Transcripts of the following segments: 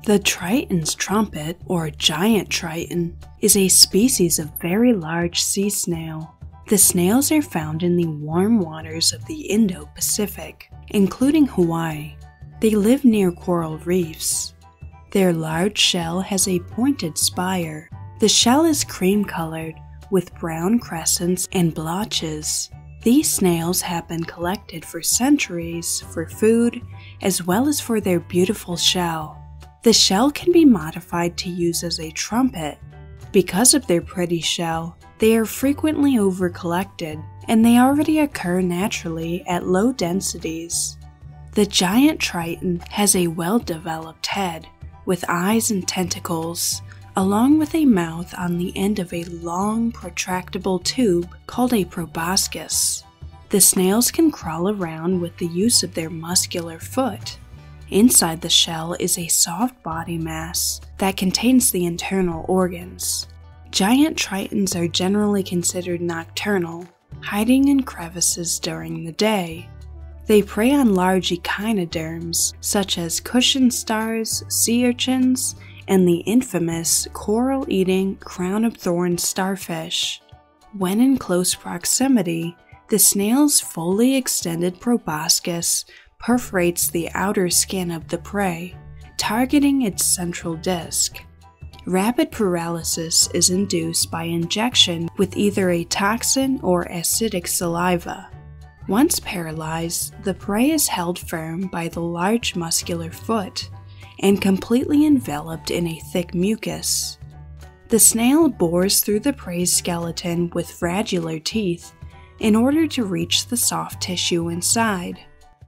The Triton's trumpet, or giant triton, is a species of very large sea snail. The snails are found in the warm waters of the Indo-Pacific, including Hawaii. They live near coral reefs. Their large shell has a pointed spire. The shell is cream-colored with brown crescents and blotches. These snails have been collected for centuries for food as well as for their beautiful shell. The shell can be modified to use as a trumpet. Because of their pretty shell, they are frequently over-collected, and they already occur naturally at low densities. The giant triton has a well-developed head, with eyes and tentacles, along with a mouth on the end of a long, protractable tube called a proboscis. The snails can crawl around with the use of their muscular foot. Inside the shell is a soft body mass that contains the internal organs. Giant tritons are generally considered nocturnal, hiding in crevices during the day. They prey on large echinoderms such as cushion stars, sea urchins, and the infamous coral-eating crown-of-thorns starfish. When in close proximity, the snail's fully extended proboscis perforates the outer skin of the prey, targeting its central disc. Rapid paralysis is induced by injection with either a toxin or acidic saliva. Once paralyzed, the prey is held firm by the large muscular foot and completely enveloped in a thick mucus. The snail bores through the prey's skeleton with fragular teeth in order to reach the soft tissue inside.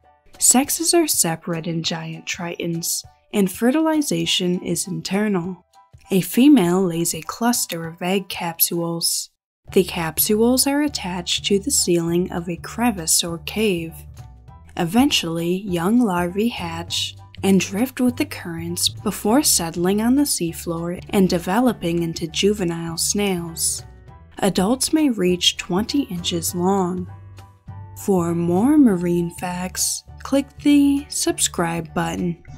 Sexes are separate in giant tritons, and fertilization is internal. A female lays a cluster of egg capsules. The capsules are attached to the ceiling of a crevice or cave. Eventually, young larvae hatch and drift with the currents before settling on the seafloor and developing into juvenile snails. Adults may reach 20 inches long. For more marine facts, click the subscribe button.